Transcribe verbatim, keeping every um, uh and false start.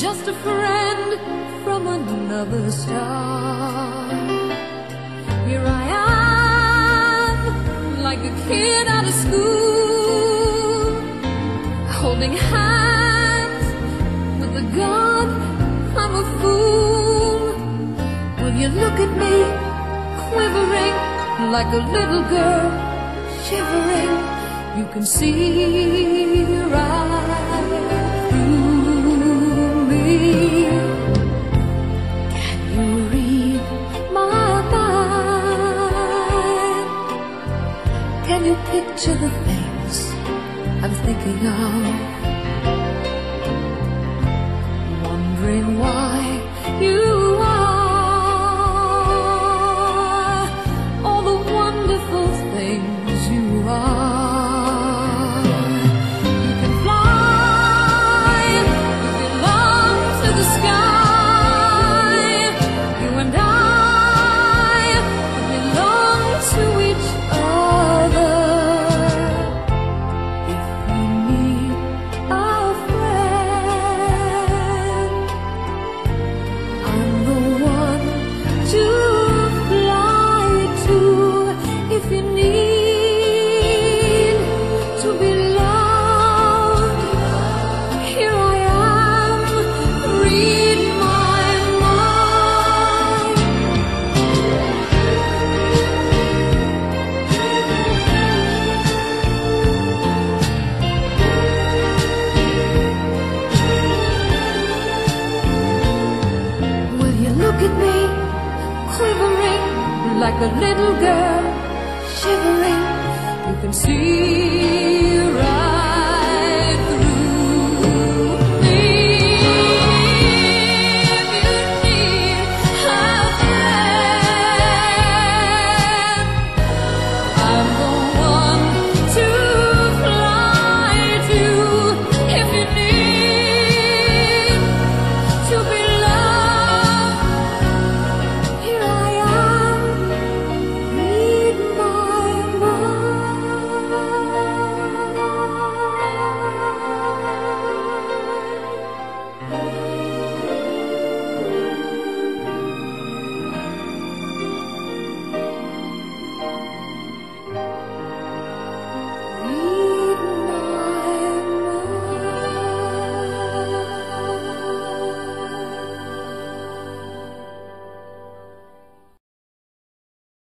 just a friend from another star. Here I am, like a kid out of school, holding hands with a gun. I'm a fool. Will you look at me, quivering like a little girl, shivering? You can see right through me. Can you read my mind? Can you picture the things I'm thinking of? Wondering why you are all the wonderful things you are. You can fly, you belong to the sky. You and I belong to each other. If you need a friend, I'm the one to fly to. If you need to be loved, here I am, read my mind. Will you look at me, quivering like a little girl, shivering? You can see